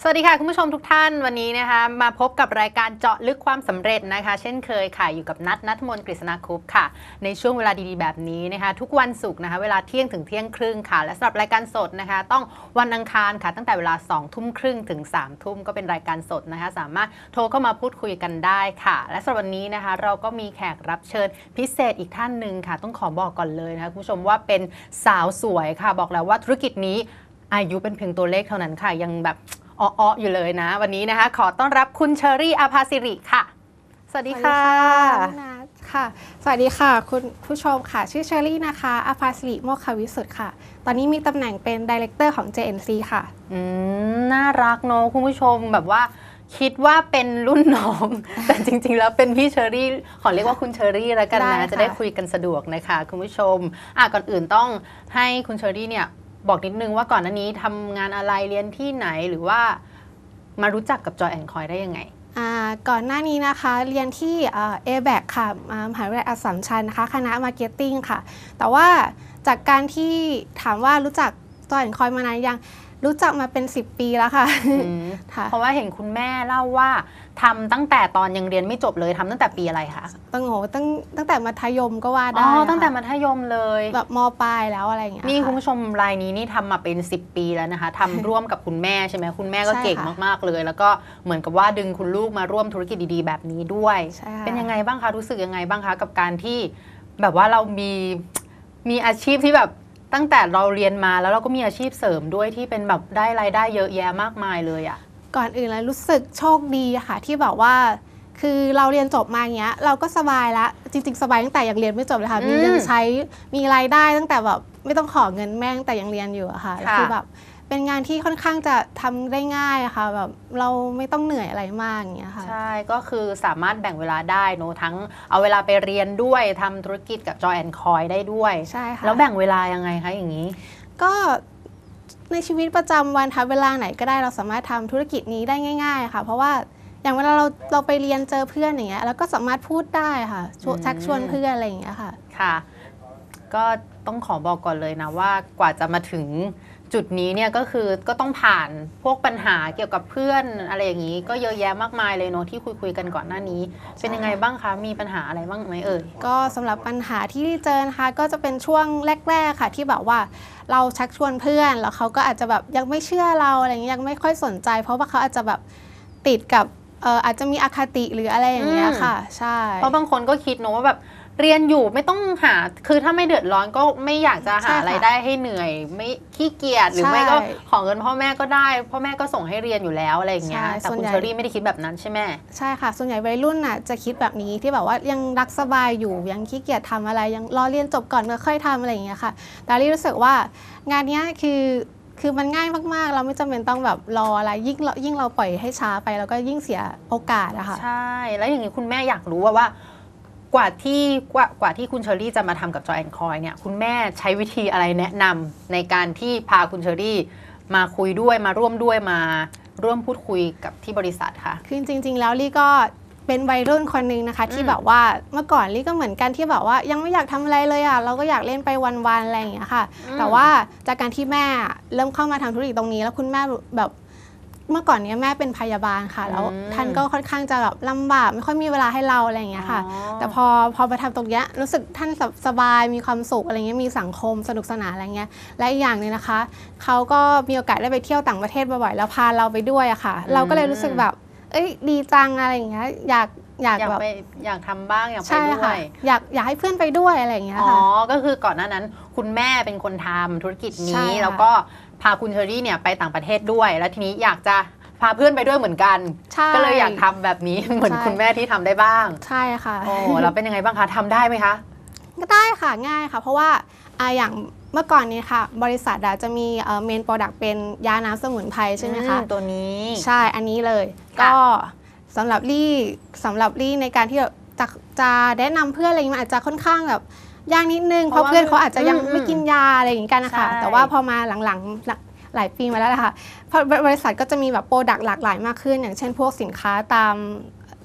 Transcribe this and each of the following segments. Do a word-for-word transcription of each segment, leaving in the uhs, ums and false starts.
สวัสดีค่ะคุณผู้ชมทุกท่านวันนี้นะคะมาพบกับรายการเจาะลึกความสำเร็จนะคะเช่นเคยค่ะอยู่กับนัทณัฐมนต์กฤษณคุปต์ค่ะในช่วงเวลาดีๆแบบนี้นะคะทุกวันศุกร์นะคะเวลาเที่ยงถึงเที่ยงครึ่งค่ะและสำหรับรายการสดนะคะต้องวันอังคารค่ะตั้งแต่เวลาสองทุ่มครึ่งถึงสามทุ่มก็เป็นรายการสดนะคะสามารถโทรเข้ามาพูดคุยกันได้ค่ะและสำหรับวันนี้นะคะเราก็มีแขกรับเชิญพิเศษอีกท่านหนึ่งค่ะต้องขอบอกก่อนเลยนะคะคุณผู้ชมว่าเป็นสาวสวยค่ะบอกแล้วว่าธุรกิจนี้อายุเป็นเพียงตัวเลขเท่านั้นค่ะยังแบบอ้อๆอยู่เลยนะวันนี้นะคะขอต้อนรับคุณเชอรี่อาภาสิริค่ะสวัสดีค่ะค่ะสวัสดีค่ะคุณผู้ชมค่ะชื่อเชอรี่นะคะอาภาสิริโมควิสุทธิ์ค่ะตอนนี้มีตำแหน่งเป็น Director ของ เจ เอ็น ซี ค่ะอืมน่ารักเนอะคุณผู้ชมแบบว่าคิดว่าเป็นรุ่นน้อง แต่จริงๆแล้วเป็นพี่เชอรี่ขอเรียกว่าคุณเชอรี่แล้วกันนะจะได้คุยกันสะดวกนะคะคุณผู้ชมอ่ะก่อนอื่นต้องให้คุณเชอรี่เนี่ยบอกนิดนึงว่าก่อนหน้านี้ทำงานอะไรเรียนที่ไหนหรือว่ามารู้จักกับ Joy แอนด์ Coy ได้ยังไงก่อนหน้านี้นะคะเรียนที่ เอ แบค ค่ะมหาวิทยาลัยอัสสัมชัญนะคะคณะ Marketing ค่ะแต่ว่าจากการที่ถามว่ารู้จัก Joy แอนด์ Coy มานานยังรู้จักมาเป็นสิบปีแล้วค่ะเพราะว่าเห็นคุณแม่เล่าว่าทำตั้งแต่ตอนยังเรียนไม่จบเลยทำตั้งแต่ปีอะไรคะตั้งโหตั้งตั้งแต่มัธยมก็ว่าได้อ๋อตั้งแต่มัธยมเลยแบบม.ปลายแล้วอะไรอย่างเงี้ยนี่คุณผู้ชมรายนี้นี่ทำมาเป็นสิบปีแล้วนะคะทำร่วมกับคุณแม่ใช่ไหมคุณแม่ก็เก่งมากๆเลยแล้วก็เหมือนกับว่าดึงคุณลูกมาร่วมธุรกิจดีๆแบบนี้ด้วยเป็นยังไงบ้างคะรู้สึกยังไงบ้างคะกับการที่แบบว่าเรามีมีอาชีพที่แบบตั้งแต่เราเรียนมาแล้วเราก็มีอาชีพเสริมด้วยที่เป็นแบบได้รายได้เยอะแยะมากมายเลยอะก่อนอื่นเลยรู้สึกโชคดีค่ะที่แบบว่าคือเราเรียนจบมาอย่างเงี้ยเราก็สบายแล้วจริงๆสบายตั้งแต่ยังเรียนไม่จบเลยค่ะมีเงินใช้มีรายได้ตั้งแต่แบบไม่ต้องขอเงินแม่ตั้งแต่ยังเรียนอยู่อะค่ะคือแบบเป็นงานที่ค่อนข้างจะทำได้ง่ายอะค่ะแบบเราไม่ต้องเหนื่อยอะไรมากอย่างเงี้ยค่ะใช่ก็คือสามารถแบ่งเวลาได้เนอะทั้งเอาเวลาไปเรียนด้วยทำธุรกิจกับ Joy แอนด์ Coy ได้ด้วยใช่ค่ะแล้วแบ่งเวลายังไงคะอย่างนี้ก็ในชีวิตประจำวันค่ะเวลาไหนก็ได้เราสามารถทำธุรกิจนี้ได้ง่ายๆค่ะเพราะว่าอย่างเวลาเราเราไปเรียนเจอเพื่อนอย่างเงี้ยเราก็สามารถพูดได้ค่ะชักชวนเพื่อนอะไรอย่างเงี้ยค่ะค่ะก็ต้องขอบอกก่อนเลยนะว่ากว่าจะมาถึงจุดนี้เนี่ยก็คือก็ต้องผ่านพวกปัญหาเกี่ยวกับเพื่อนอะไรอย่างนี้ก็เยอะแยะมากมายเลยเนาะที่คุยคุยกันก่อนหน้านี้เป็นยังไงบ้างคะมีปัญหาอะไรบ้างไหมเอ่ยก็สำหรับปัญหาที่เจอนะคะก็จะเป็นช่วงแรกๆค่ะที่แบบว่าเราชักชวนเพื่อนแล้วเขาก็อาจจะแบบยังไม่เชื่อเราอะไรอย่างนี้ยังไม่ค่อยสนใจเพราะว่าเขาอาจจะแบบติดกับเอ่ออาจจะมีอคติหรืออะไรอย่างเงี้ยค่ะใช่เพราะบางคนก็คิดเนอะว่าแบบเรียนอยู่ไม่ต้องหาคือถ้าไม่เดือดร้อนก็ไม่อยากจะหาอะไรได้ให้เหนื่อยไม่ขี้เกียจหรือไม่ก็ขอเงินพ่อแม่ก็ได้พ่อแม่ก็ส่งให้เรียนอยู่แล้วอะไรอย่างเงี้ยแต่คุณเชอรี่ไม่ได้คิดแบบนั้นใช่ไหมใช่ค่ะส่วนใหญ่วัยรุ่นน่ะจะคิดแบบนี้ที่แบบว่ายังรักสบายอยู่ยังขี้เกียจทำอะไรยังรอเรียนจบก่อนก็ค่อยทำอะไรอย่างเงี้ยค่ะแต่รี่รู้สึกว่างานนี้คือคือมันง่ายมากๆเราไม่จำเป็นต้องแบบรออะไรยิ่งยิ่งเราปล่อยให้ช้าไปแล้วก็ยิ่งเสียโอกาสอะค่ะใช่แล้วอย่างนี้คุณแม่อยากรู้ว่าว่ากว่าที่กว่ากว่าที่คุณเชอรี่จะมาทำกับ Joy แอนด์ Coy เนี่ยคุณแม่ใช้วิธีอะไรแนะนำในการที่พาคุณเชอรี่มาคุยด้วยมาร่วมด้วยมาร่วมพูดคุยกับที่บริษัทค่ะคือจริงๆแล้วลี่ก็เป็นวัยรุ่นคนนึงนะคะที่แบบว่าเมื่อก่อนลี่ก็เหมือนกันที่แบบว่ายังไม่อยากทำอะไรเลยอ่ะเราก็อยากเล่นไปวันๆอะไรอย่างเงี้ยค่ะแต่ว่าจากการที่แม่เริ่มเข้ามาทำธุรกิจตรงนี้แล้วคุณแม่แบบเมื่อก่อนนี้แม่เป็นพยาบาลค่ะแล้วท่านก็ค่อนข้างจะแบบลำบากไม่ค่อยมีเวลาให้เราอะไรอย่างเงี้ยค่ะแต่พอพอมาทำตรงเนี้ยรู้สึกท่านสบายมีความสุขอะไรเงี้ยมีสังคมสนุกสนานอะไรเงี้ยและอีกอย่างนึงนะคะเขาก็มีโอกาสได้ไปเที่ยวต่างประเทศบ่อยๆแล้วพาเราไปด้วยอะค่ะเราก็เลยรู้สึกแบบเอ้ยดีจังอะไรอย่างเงี้ยอยากอยากแบบอยากทำบ้างอยากไปด้วยอยากอยากให้เพื่อนไปด้วยอะไรอย่างเงี้ยค่ะอ๋อก็คือก่อนหน้านั้นคุณแม่เป็นคนทำธุรกิจนี้แล้วก็พาคุณเชอรี่เนี่ยไปต่างประเทศด้วยแล้วทีนี้อยากจะพาเพื่อนไปด้วยเหมือนกันก็เลยอยากทำแบบนี้เหมือนคุณแม่ที่ทำได้บ้างใช่ค่ะโอ้แล้วเป็นยังไงบ้างคะทำได้ไหมคะก็ได้ค่ะง่ายค่ะเพราะว่าอย่างเมื่อก่อนนี้ค่ะบริษัทจะมีเมนโปรดักต์เป็นยาน้ำสมุนไพรใช่ไหมคะตัวนี้ใช่อันนี้เลยก็สำหรับลี่สำหรับลี่ในการที่จะจะแนะนำเพื่อนอะไรมันอาจจะค่อนข้างแบบยากนิดนึงเพราะเพื่อนเขาอาจจะยังไม่กินยาอะไรอย่างนี้กันนะคะแต่ว่าพอมาหลังๆหลายปีมาแล้วนะคะเพราะบริษัทก็จะมีแบบโปรดักต์หลากหลายมากขึ้นอย่างเช่นพวกสินค้าตาม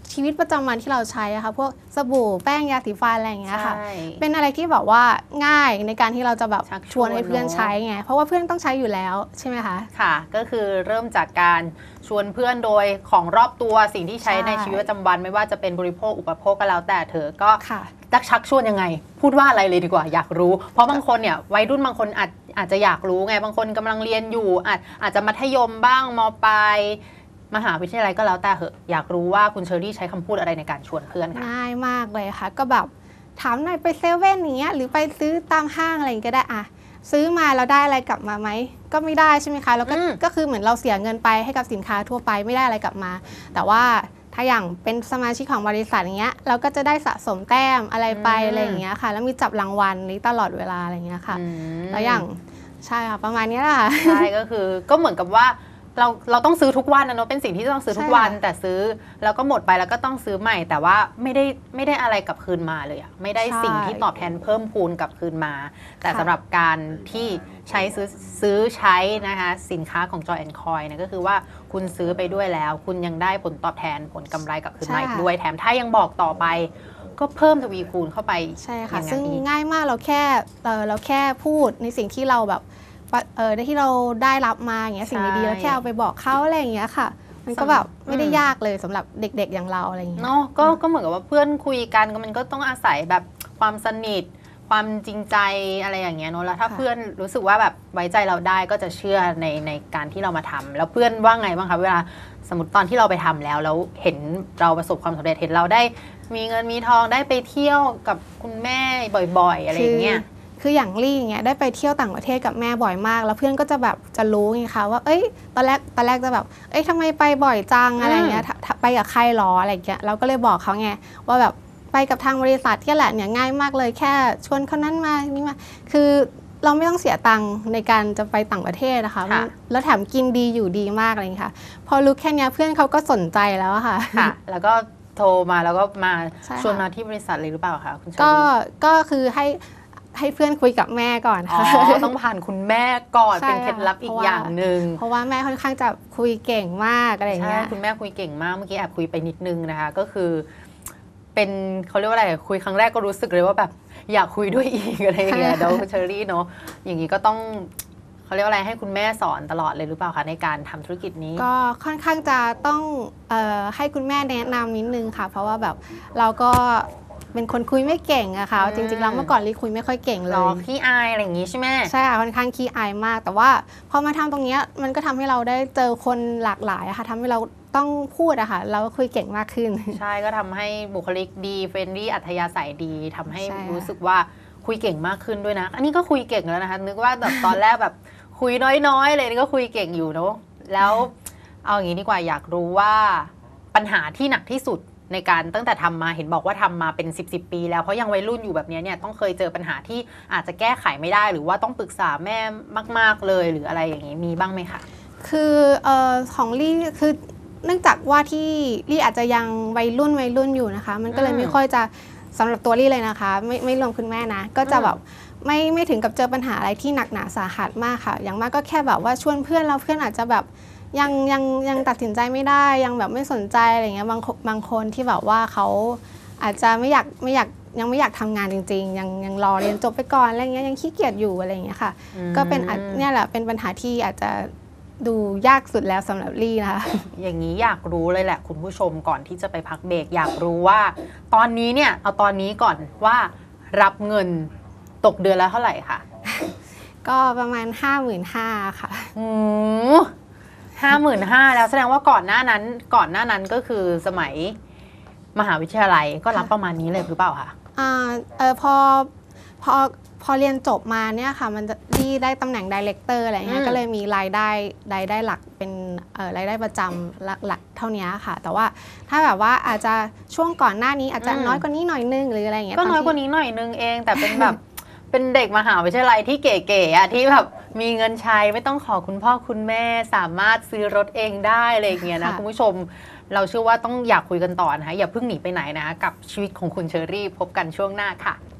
ชีวิตประจำวันที่เราใช้อะค่ะพวกสบู่แป้งยาสีฟันอะไรอย่างเงี้ยค่ะใช่เป็นอะไรที่แบบว่าง่ายในการที่เราจะแบบชักชชววน นให้เพื่อนเนอะใช้ไงเพราะว่าเพื่อนต้องใช้อยู่แล้วใช่ไหมคะค่ะก็คือเริ่มจากการชวนเพื่อนโดยของรอบตัวสิ่งที่ใช้ใช่ในชีวิตประจำวันไม่ว่าจะเป็นบริโภคอุปโภคก็แล้วแต่เธอก็ค่ะดักชักชวนยังไง พูดว่าอะไรเลยดีกว่าอยากรู้ เพราะบางคนเนี่ยวัยรุ่นบางคนอาจอาจจะอยากรู้ไงบางคนกำลังเรียนอยู่อาจอาจจะมัธยมบ้างมปลายมหาวิทยาลัยก็แล้วแต่เหอะอยากรู้ว่าคุณเชอรี่ใช้คำพูดอะไรในการชวนเพื่อนค่ะง่ายมากเลยค่ะก็แบบถามหน่อยไปเซเว่นอย่างเงี้ยหรือไปซื้อตามห้างอะไรอย่างเงี้ยก็ได้อะซื้อมาแล้วได้อะไรกลับมาไหมก็ไม่ได้ใช่ไหมคะแล้วก็อืมก็คือเหมือนเราเสียเงินไปให้กับสินค้าทั่วไปไม่ได้อะไรกลับมา แต่ว่าถ้าอย่างเป็นสมาชิกของบริษัทอย่างเงี้ยเราก็จะได้สะสมแต้มอะไรไปอะไรอย่างเงี้ยค่ะแล้วมีจับรางวัลนี้ตลอดเวลาอะไรอย่างเงี้ยค่ะอืมแล้วอย่างใช่ค่ะประมาณนี้แหละค่ะใช่ก็คือก็เหมือนกับว่าเราเราต้องซื้อทุกวันนะเนอะเป็นสิ่งที่ต้องซื้อทุกวันใช่ค่ะแต่ซื้อแล้วก็หมดไปแล้วก็ต้องซื้อใหม่ แต่ว่าไม่ได้ไม่ได้อะไรกลับคืนมาเลยอะไม่ได้สิ่งที่ตอบแทนเพิ่มพูนกลับคืนมา แต่สำหรับการที่ใช้ซื้อซื้อใช้นะคะสินค้าของ Joy แอนด์ Coin นะก็คือว่าคุณซื้อไปด้วยแล้ว คุณยังได้ผลตอบแทนผลกำไรกลับคืนมาอีกด้วยแถมถ้ายังบอกต่อไป ก็เพิ่มทวีคูณเข้าไปใช่ค่ะอย่างนั้นซึ่งอีกง่ายมากเราแค่เออเราแค่พูดในสิ่งที่เราแบบปะเออที่เราได้รับมาอย่างเงี้ยสิ่งดีๆเราแค่เอาไปบอกเขาอะไรอย่างเงี้ยค่ะ มันก็แบบไม่ได้ยากเลยสำหรับเด็กๆอย่างเราอะไรอย่างเงี้ยเนาะก็ก็เหมือนกับว่าเพื่อนคุยกันก็มันก็ต้องอาศัยแบบความสนิท ความจริงใจอะไรอย่างเงี้ยเนอะแล้วถ้าค่ะเพื่อนรู้สึกว่าแบบไว้ใจเราได้ก็จะเชื่อในในการที่เรามาทำแล้วเพื่อนว่าไงบ้างคะเวลาสมมติตอนที่เราไปทำแล้วแล้วเห็นเราประสบความสำเร็จเห็นเราได้ มีเงินมีทองได้ไปเที่ยวกับคุณแม่บ่อยๆ อะไรอย่างเงี้ยคือคืออย่างลี่อย่างเงี้ยได้ไปเที่ยวต่างประเทศกับแม่บ่อยมาก แล้วเพื่อนก็จะแบบจะรู้ไงคะว่าเอ้ยตอนแรกตอนแรกจะแบบเอ้ยทำไมไปบ่อยจังอะไรอย่างเงี้ยถ้าถ้าไปกับใครหรออะไรอย่างเงี้ยเราก็เลยบอกเขาไงว่าแบบไปกับทางบริษัทที่แหละเนี่ยง่ายมากเลยแค่ชวนคนนั้นมานี่มาคือเราไม่ต้องเสียตังค์ในการจะไปต่างประเทศนะคะค่ะแล้วแถมกินดีอยู่ดีมากอะไรอย่างเงี้ยค่ะพอรู้แค่เนี้ยเพื่อนเขาก็สนใจแล้วอะค่ะค่ะ แล้วก็โทรมาแล้วก็มาใช่ค่ะชวนมาที่บริษัทเลยหรือเปล่าคะคุณเชอก็รี่ก็คือให้ให้เพื่อนคุยกับแม่ก่อนอ๋อค่ะต้องผ่านคุณแม่ก่อนใช่เป็นเคล็ดลับอีเพกราะว่าอย่างหนึ่งเพราะว่าแม่ค่อนข้างจะคุยเก่งมากอะไรอย่างใช่เงี้ยคุณแม่คุยเก่งมากเมื่อกี้แอบคุยไปนิดนึงนะคะก็คือ เป็นเขาเรียกว่าอะไรคุยครั้งแรกก็รู้สึกเลยว่าแบบอยากคุยด้วยอีกอะไรอย่างเงี้ยค่ะเดี๋ยวเชอรี่เนาะอย่างนี้ก็ต้องเขาเรียกว่าอะไรให้คุณแม่สอนตลอดเลยหรือเปล่าคะในการทำธุรกิจนี้ก็ค่อนข้างจะต้องเอ่อให้คุณแม่แนะนำนิดนึงค่ะ เพราะว่าแบบเราก็เป็นคนคุยไม่เก่งอะค่ะอืมจริงๆแล้วเมื่อก่อนลิคุยไม่ค่อยเก่งหเลรอย ขี้อายอะไรอย่างงี้ใช่ไหมใช่ค่ะค่อนข้างขี้อายมาก แต่ว่าพอมาทำตรงเนี้ยมันก็ทำให้เราได้เจอคนหลากหลายอะค่ะทำให้เราต้องพูดอะค่ะเราก็คุยเก่งมากขึ้นใช่ก็ทำให้บุคลิกดีเฟรนลี่อัธยาศัยดีทำให้ใช่ค่ะรู้สึกว่าคุยเก่งมากขึ้นด้วยนะ อันนี้ก็คุยเก่งแล้วนะคะนึกว่าแบบตอนแรกแบบคุยน้อยๆเลยนี่ก็คุยเก่งอยู่เนาะแล้วเอาอย่างนี้ดีกว่าอยากรู้ว่าปัญหาที่หนักที่สุดในการตั้งแต่ทำมาเห็นบอกว่าทำมาเป็นสิบสิบปีแล้วเพราะยังวัยรุ่นอยู่แบบนี้เนี่ยต้องเคยเจอปัญหาที่อาจจะแก้ไขไม่ได้ หรือว่าต้องปรึกษาแม่มาก ๆเลยหรืออะไรอย่างนี้มีบ้างไหมคะคือเอ่อของลี่คือเนื่องจากว่าที่ลี่อาจจะยังวัยรุ่นวัยรุ่นอยู่นะคะ มันก็เลยอืมไม่ค่อยจะสำหรับตัวลี่เลยนะคะ ไม่ไม่รวมคุณแม่นะ ก็จะอืมแบบไม่ไม่ถึงกับเจอปัญหาอะไรที่หนักหนาสาหัสมากค่ะ อย่างมากก็แค่แบบว่าชวนเพื่อนแล้วเพื่อนอาจจะแบบยังยังยังตัดสินใจไม่ได้ยังแบบไม่สนใจอะไรเงี้ยบางคนบางคนที่แบบว่าเขาอาจจะไม่อยากไม่อยากยังไม่อยากทำงานจริงๆ ยังยังรอเรียนจบไปก่อนอะไรเงี้ยยังขี้เกียจอยู่อะไรเงี้ยค่ะ ก็เป็นอาจเนี่ยแหละเป็นปัญหาที่อาจจะดูยากสุดแล้วสำหรับลี่นะคะอย่างนี้อยากรู้เลยแหละคุณผู้ชมก่อนที่จะไปพักเบรกอยากรู้ว่า ตอนนี้เนี่ยเอาตอนนี้ก่อนว่ารับเงินตกเดือนละเท่าไหร่คะก็ประมาณ ห้าหมื่นห้าพัน ค่ะอืมห้าหมื่นห้าแล้วแสดงว่าก่อนหน้านั้นก่อนหน้านั้นก็คือสมัยมหาวิทยาลัยก็รับประมาณนี้เลยหรือเปล่าคะอ่าเออพอพอพอเรียนจบมาเนี่ยค่ะมันจะลี่ได้ตำแหน่งดีเลกเตอร์อะไรเงี้อืยมก็เลยมีรายได้รายได้หลักเป็นเอ่อรายได้ประจำหลักหลักเท่านี้ค่ะ แต่ว่าถ้าแบบว่าอาจจะช่วงก่อนหน้านี้อาจจะน้อยกว่านี้หน่อยนึงหรืออะไรเงี้ยก็น้อยกว่านี้หน่อยนึงเอง แต่เป็นแบบ เป็นเด็กมหาวิทยาลัยที่เก๋ๆอะที่แบบมีเงินใช้ไม่ต้องขอคุณพ่อคุณแม่สามารถซื้อรถเองได้อะไรอย่างเงี้ยนะคุณผู้ชม เราเชื่อว่าต้องอยากคุยกันต่อนะคะอย่าเพิ่งหนีไปไหนนะคะกับชีวิตของคุณเชอรี่พบกันช่วงหน้าค่ะ